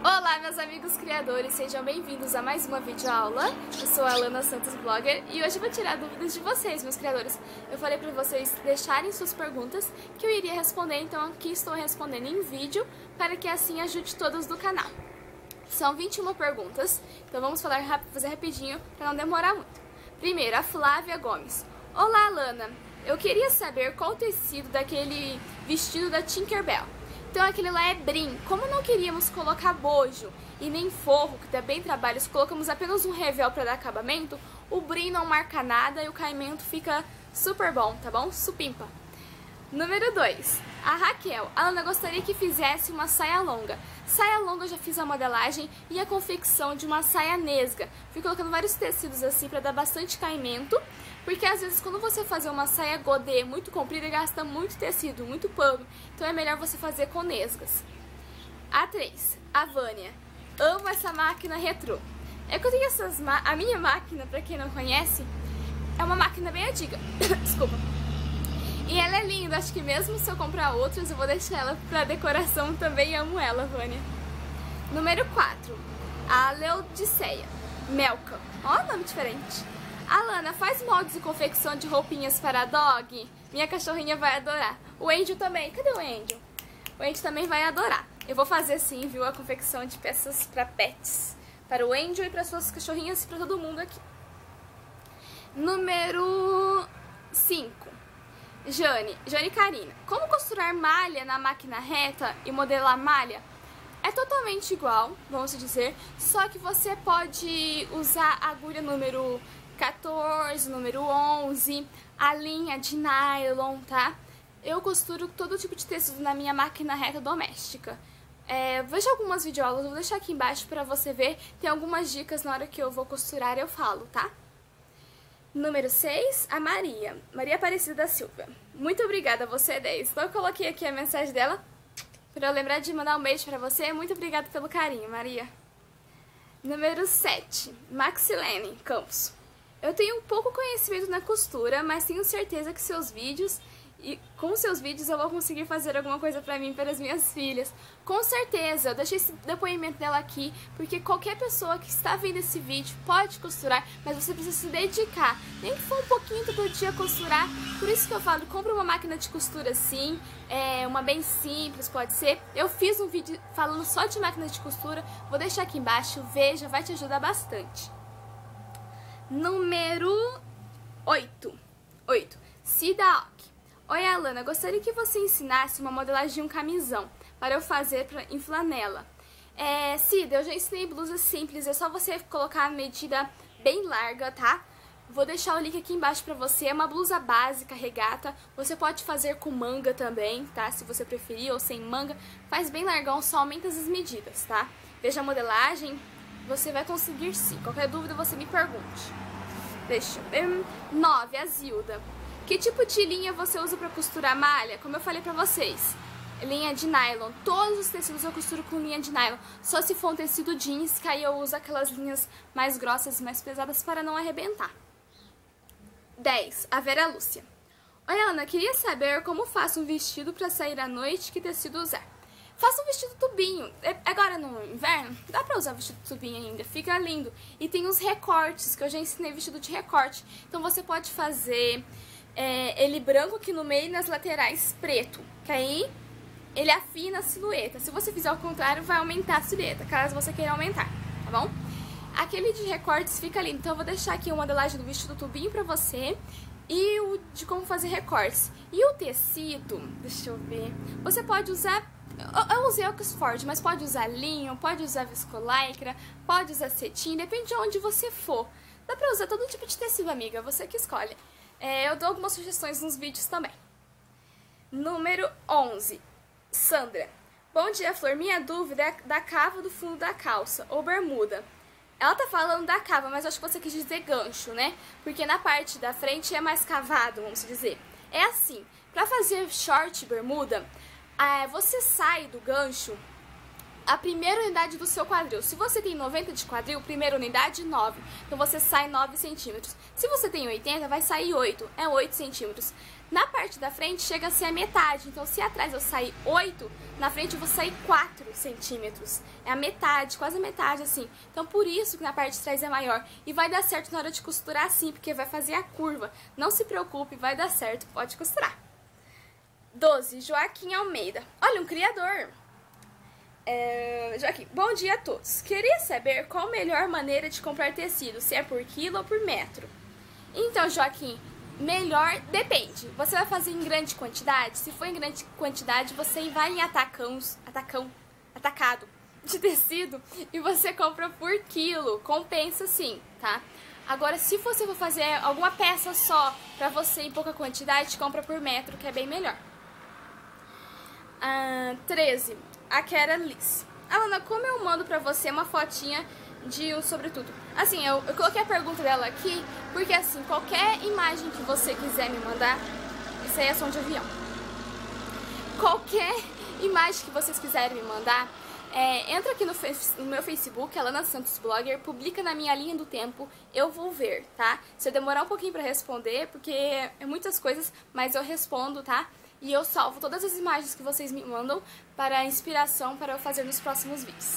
Olá, meus amigos criadores, sejam bem-vindos a mais uma videoaula. Eu sou a Alana Santos Blogger e hoje eu vou tirar dúvidas de vocês, meus criadores. Eu falei pra vocês deixarem suas perguntas que eu iria responder, então aqui estou respondendo em vídeo para que assim ajude todos do canal. São 21 perguntas, então vamos fazer rapidinho para não demorar muito. Primeiro, a Flávia Gomes. Olá, Alana, eu queria saber qual o tecido daquele vestido da Tinkerbell. Então aquele lá é brim. Como não queríamos colocar bojo e nem forro, que dá bem trabalho, se colocamos apenas um revel para dar acabamento, o brim não marca nada e o caimento fica super bom, tá bom? Supimpa. Número 2. A Raquel. A Ana gostaria que fizesse uma saia longa. Saia longa eu já fiz a modelagem e a confecção de uma saia nesga. Fui colocando vários tecidos assim para dar bastante caimento, porque às vezes quando você fazer uma saia godê muito comprida, gasta muito tecido, muito pano. Então é melhor você fazer com nesgas. A 3. A Vânia. Amo essa máquina retrô. É que eu tenho a minha máquina, pra quem não conhece, é uma máquina bem antiga. Desculpa. E ela é linda, acho que mesmo se eu comprar outras, eu vou deixar ela pra decoração também. Amo ela, Vânia. Número 4. A Leodiceia. Melka. Ó, nome diferente. Alana, faz moldes e confecção de roupinhas para dog? Minha cachorrinha vai adorar. O Angel também. Cadê o Angel? O Angel também vai adorar. Eu vou fazer sim, viu, a confecção de peças para pets. Para o Angel e para suas cachorrinhas e para todo mundo aqui. Número 5. Jane Karina. Como costurar malha na máquina reta e modelar malha? É totalmente igual, vamos dizer, só que você pode usar a agulha número 14, número 11, a linha de nylon, tá? Eu costuro todo tipo de tecido na minha máquina reta doméstica. Veja algumas videoaulas, eu vou deixar aqui embaixo pra você ver. Tem algumas dicas na hora que eu vou costurar, eu falo, tá? Número 6, a Maria Aparecida da Silva. Muito obrigada a você, 10. Então eu coloquei aqui a mensagem dela pra eu lembrar de mandar um beijo pra você. Muito obrigada pelo carinho, Maria. Número 7, Maxilene Campos. Eu tenho pouco conhecimento na costura, mas tenho certeza que com seus vídeos eu vou conseguir fazer alguma coisa pra mim e para as minhas filhas. Com certeza, eu deixei esse depoimento dela aqui, porque qualquer pessoa que está vendo esse vídeo pode costurar, mas você precisa se dedicar. Nem que for um pouquinho todo dia costurar, por isso que eu falo, compra uma máquina de costura assim, uma bem simples, pode ser. Eu fiz um vídeo falando só de máquina de costura, vou deixar aqui embaixo, veja, vai te ajudar bastante. Número 8. Cida Ock. Oi, Alana, gostaria que você ensinasse uma modelagem de um camisão para eu fazer em flanela. Cida, eu já ensinei blusa simples, é só você colocar a medida bem larga, tá? Vou deixar o link aqui embaixo pra você, é uma blusa básica, regata, você pode fazer com manga também, tá? Se você preferir, ou sem manga, faz bem largão, só aumenta as medidas, tá? Veja a modelagem, você vai conseguir sim, qualquer dúvida você me pergunte. Deixa eu ver. 9, a Zilda. Que tipo de linha você usa para costurar malha? Como eu falei pra vocês, linha de nylon. Todos os tecidos eu costuro com linha de nylon. Só se for um tecido jeans, que aí eu uso aquelas linhas mais grossas e mais pesadas para não arrebentar. 10. A Vera Lúcia. Oi, Ana, queria saber como faço um vestido para sair à noite, que tecido usar. Faça um vestido tubinho. Agora no inverno, dá pra usar vestido tubinho ainda, fica lindo. E tem os recortes, que eu já ensinei vestido de recorte. Então você pode fazer ele branco aqui no meio e nas laterais preto, que aí ele afina a silhueta. Se você fizer ao contrário, vai aumentar a silhueta, caso você queira aumentar, tá bom? Aquele de recortes fica lindo, então eu vou deixar aqui uma modelagem do vestido tubinho pra você e o de como fazer recortes. E o tecido, deixa eu ver, você pode usar, eu usei Oxford, mas pode usar linho, pode usar viscolaicra, pode usar cetim, depende de onde você for. Dá pra usar todo tipo de tecido, amiga, você que escolhe. Eu dou algumas sugestões nos vídeos também. Número 11. Sandra. Bom dia, Flor. Minha dúvida é da cava do fundo da calça, ou bermuda. Ela tá falando da cava, mas eu acho que você quis dizer gancho, né? Porque na parte da frente é mais cavado, vamos dizer. É assim, pra fazer short bermuda, você sai do gancho a primeira unidade do seu quadril. Se você tem 90 de quadril, primeira unidade, 9. Então você sai 9 centímetros. Se você tem 80, vai sair 8. É 8 centímetros. Na parte da frente, chega a ser a metade. Então, se atrás eu sair 8, na frente eu vou sair 4 centímetros. É a metade, quase a metade, assim. Então, por isso que na parte de trás é maior. E vai dar certo na hora de costurar, sim, porque vai fazer a curva. Não se preocupe, vai dar certo. Pode costurar. 12. Joaquim Almeida. Olha, um criador. Joaquim, bom dia a todos. Queria saber qual a melhor maneira de comprar tecido, se é por quilo ou por metro. Então, Joaquim, melhor depende. Você vai fazer em grande quantidade? Se for em grande quantidade, você vai em atacado de tecido e você compra por quilo. Compensa sim, tá? Agora, se você for fazer alguma peça só pra você em pouca quantidade, compra por metro, que é bem melhor. 13. A Kera Liz. Alana, como eu mando pra você uma fotinha de um sobretudo? Assim, eu coloquei a pergunta dela aqui, porque assim, qualquer imagem que você quiser me mandar, isso aí é som de avião. Qualquer imagem que vocês quiserem me mandar, entra aqui no meu Facebook, Alana Santos Blogger, publica na minha linha do tempo, eu vou ver, tá? Se eu demorar um pouquinho pra responder, porque é muitas coisas, mas eu respondo, tá? E eu salvo todas as imagens que vocês me mandam para inspiração para eu fazer nos próximos vídeos.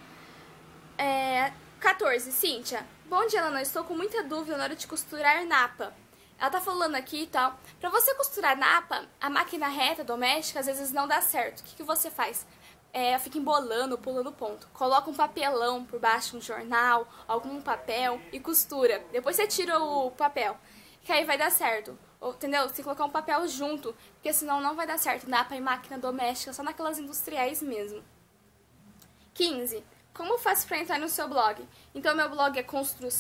14. Cíntia. Bom dia, Alana. Estou com muita dúvida na hora de costurar napa. Ela tá falando aqui e tal. Pra você costurar napa, a máquina reta doméstica às vezes não dá certo. O que você faz? Fica embolando, pulando ponto. Coloca um papelão por baixo, um jornal, algum papel e costura. Depois você tira o papel, que aí vai dar certo. Entendeu? Você colocar um papel junto, porque senão não vai dar certo. Napa em máquina doméstica, só naquelas industriais mesmo. 15. Como faço pra entrar no seu blog? Então, meu blog é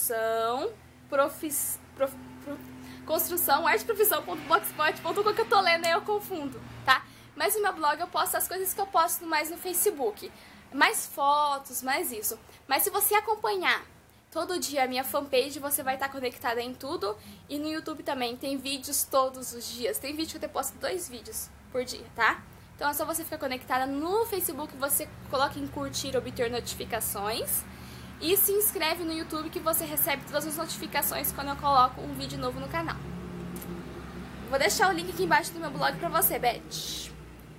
construção.arteprofissão.blogspot.com, que eu tô lendo aí eu confundo, tá? Mas no meu blog eu posto as coisas que eu posto mais no Facebook. Mais fotos, mais isso. Mas se você acompanhar todo dia a minha fanpage, você vai estar conectada em tudo. E no YouTube também tem vídeos todos os dias. Tem vídeo que eu até posto 2 vídeos por dia, tá? Então é só você ficar conectada no Facebook, você coloca em curtir, obter notificações. E se inscreve no YouTube que você recebe todas as notificações quando eu coloco um vídeo novo no canal. Vou deixar o link aqui embaixo do meu blog pra você, Beth.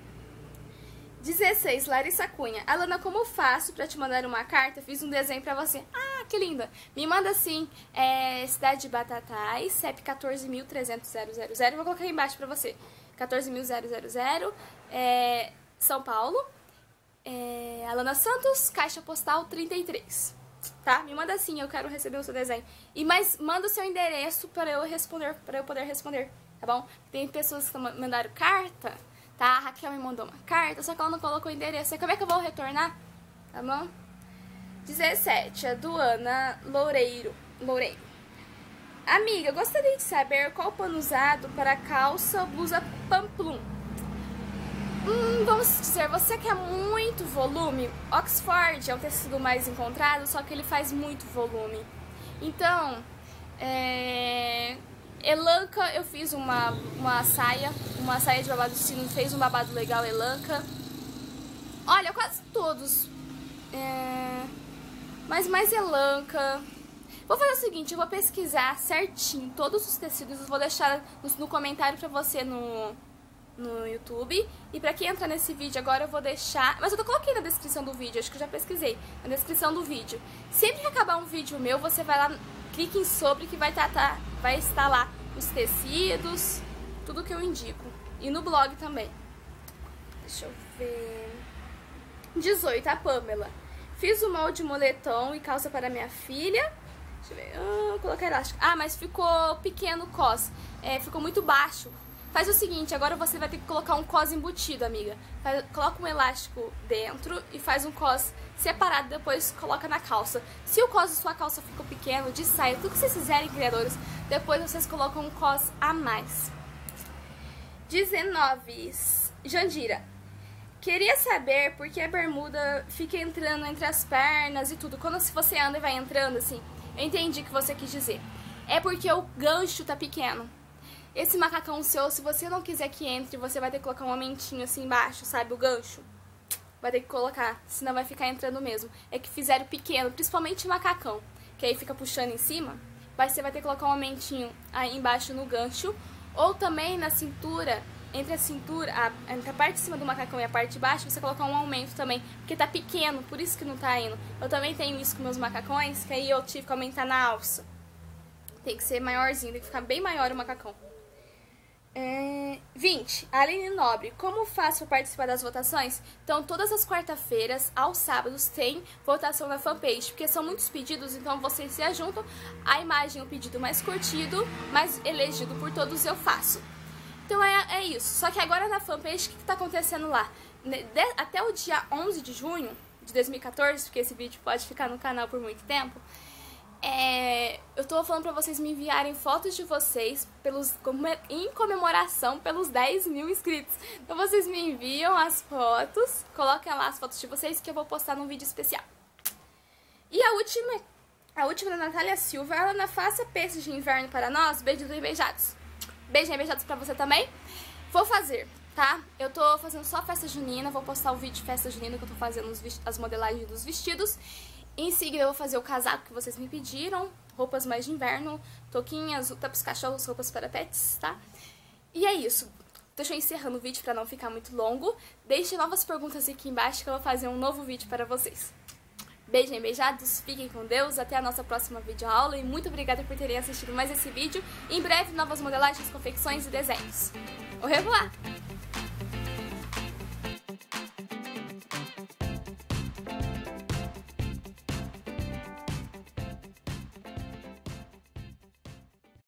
16. Larissa Cunha. Alana, como faço pra te mandar uma carta? Fiz um desenho pra você. Ah, que linda. Me manda sim. Cidade de Batatais, CEP 14.300.000. Vou colocar aí embaixo pra você. 14.000, São Paulo. Alana Santos, caixa postal 33. Tá? Me manda sim, eu quero receber o seu desenho. Mas manda o seu endereço para eu poder responder, tá bom? Tem pessoas que mandaram carta. Tá, a Raquel me mandou uma carta, só que ela não colocou o endereço. Como é que eu vou retornar? Tá bom? 17. A Duana Loureiro. Amiga, gostaria de saber qual pano usado para calça ou blusa pamplum. Vamos dizer, você quer muito volume? Oxford é o tecido mais encontrado, só que ele faz muito volume. Então, Elanca, eu fiz uma saia de babado sino, fez um babado legal, Elanca. Olha, quase todos. Mas mais Elanca. Vou fazer o seguinte, eu vou pesquisar certinho todos os tecidos, eu vou deixar no comentário pra você no YouTube. E pra quem entrar nesse vídeo agora eu vou deixar... Mas eu coloquei na descrição do vídeo, acho que eu já pesquisei. Na descrição do vídeo. Sempre que acabar um vídeo meu, você vai lá, clique em sobre que vai estar lá os tecidos, tudo que eu indico. E no blog também. Deixa eu ver... 18, a Pamela. Fiz o molde moletom e calça para minha filha. Deixa eu ver, vou colocar elástico. Ah, mas ficou pequeno o cos. Ficou muito baixo. Faz o seguinte, agora você vai ter que colocar um cos embutido, amiga. Coloca um elástico dentro e faz um cos separado, depois coloca na calça. Se o cos da sua calça ficou pequeno, de saia, tudo que vocês fizerem, criadores, depois vocês colocam um cos a mais. 19. Jandira. Queria saber por que a bermuda fica entrando entre as pernas e tudo. Quando você anda e vai entrando assim, eu entendi o que você quis dizer. É porque o gancho tá pequeno. Esse macacão seu, se você não quiser que entre, você vai ter que colocar um aumentinho assim embaixo, sabe? O gancho. vai ter que colocar, senão vai ficar entrando mesmo. É que fizeram pequeno, principalmente macacão, que aí fica puxando em cima. Você vai ter que colocar um aumentinho aí embaixo no gancho, ou também na cintura, entre a parte de cima do macacão e a parte de baixo, você colocar um aumento também, porque tá pequeno, por isso que não tá indo. Eu também tenho isso com meus macacões, que aí eu tive que aumentar na alça. Tem que ser maiorzinho, tem que ficar bem maior o macacão. 20. Aline Nobre, como faço para participar das votações? Então, todas as quarta-feiras, aos sábados, tem votação na fanpage, porque são muitos pedidos, então vocês se ajuntam. A imagem, o pedido mais curtido, mais elegido por todos, eu faço. Então, é isso. Só que agora na fanpage, o que está acontecendo lá? Até o dia 11 de junho de 2014, porque esse vídeo pode ficar no canal por muito tempo, eu tô falando pra vocês me enviarem fotos de vocês em comemoração pelos 10 mil inscritos. Então vocês me enviam as fotos, coloquem lá as fotos de vocês que eu vou postar num vídeo especial. E a última da Natália Silva, ela na Faça Peixes de Inverno para nós, beijos e beijados. Beijos e beijados pra você também. Vou fazer, tá? Eu tô fazendo só festa junina, vou postar o vídeo de festa junina que eu tô fazendo as modelagens dos vestidos. Em seguida eu vou fazer o casaco que vocês me pediram, roupas mais de inverno, touquinhas, tapos cachorros, roupas para pets, tá? E é isso. Deixa eu encerrando o vídeo para não ficar muito longo. Deixe novas perguntas aqui embaixo que eu vou fazer um novo vídeo para vocês. Beijos e beijados, fiquem com Deus, até a nossa próxima videoaula e muito obrigada por terem assistido mais esse vídeo. Em breve, novas modelagens, confecções e desenhos. Au revoir!